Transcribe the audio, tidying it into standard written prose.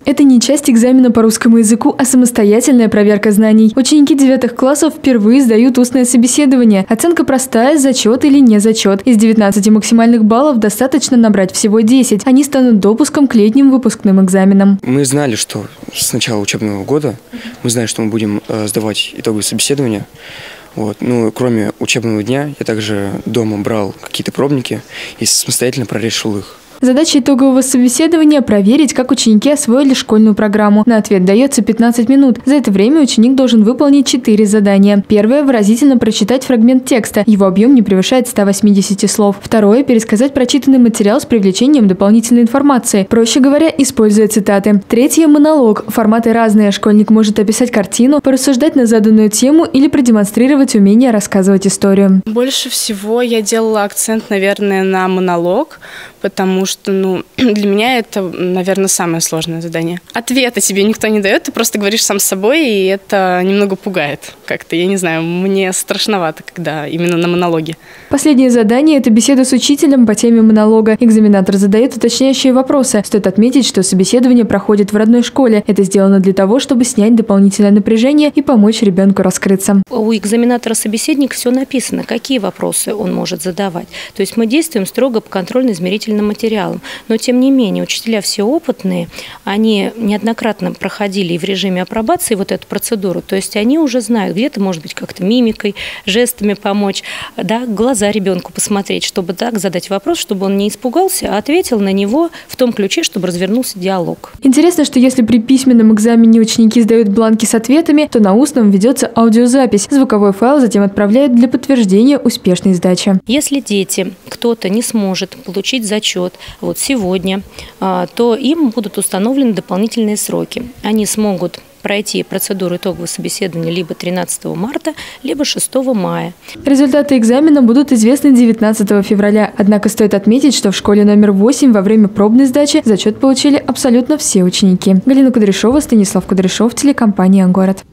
Это не часть экзамена по русскому языку, а самостоятельная проверка знаний. Ученики 9 классов впервые сдают устное собеседование. Оценка простая – зачет или не зачет. Из 19 максимальных баллов достаточно набрать всего 10. Они станут допуском к летним выпускным экзаменам. Мы знали, что с начала учебного года мы знаем, что мы будем сдавать итоговые собеседования. Ну, кроме учебного дня, я также дома брал какие-то пробники и самостоятельно прорешил их. Задача итогового собеседования – проверить, как ученики освоили школьную программу. На ответ дается 15 минут. За это время ученик должен выполнить 4 задания. Первое – выразительно прочитать фрагмент текста. Его объем не превышает 180 слов. Второе – пересказать прочитанный материал с привлечением дополнительной информации. Проще говоря, используя цитаты. Третье – монолог. Форматы разные. Школьник может описать картину, порассуждать на заданную тему или продемонстрировать умение рассказывать историю. Больше всего я делала акцент, наверное, на монолог, потому что, для меня это, наверное, самое сложное задание. Ответа тебе никто не дает, ты просто говоришь сам с собой, и это немного пугает как-то. Я не знаю, мне страшновато, когда именно на монологе. Последнее задание – это беседа с учителем по теме монолога. Экзаменатор задает уточняющие вопросы. Стоит отметить, что собеседование проходит в родной школе. Это сделано для того, чтобы снять дополнительное напряжение и помочь ребенку раскрыться. У экзаменатора-собеседника все написано, какие вопросы он может задавать. То есть мы действуем строго по контрольно-измерительным материалам. Но, тем не менее, учителя все опытные, они неоднократно проходили и в режиме апробации вот эту процедуру, то есть они уже знают, где-то, может быть, как-то мимикой, жестами помочь, да, глаза ребенку посмотреть, чтобы так задать вопрос, чтобы он не испугался, а ответил на него в том ключе, чтобы развернулся диалог. Интересно, что если при письменном экзамене ученики сдают бланки с ответами, то на устном ведется аудиозапись. Звуковой файл затем отправляют для подтверждения успешной сдачи. Если дети, кто-то не сможет получить зачет сегодня, то им будут установлены дополнительные сроки. Они смогут пройти процедуру итогового собеседования либо 13 марта, либо 6 мая. Результаты экзамена будут известны 19 февраля. Однако стоит отметить, что в школе номер 8 во время пробной сдачи зачет получили абсолютно все ученики. Галина Кудряшова, Станислав Кудряшов, телекомпания «Город».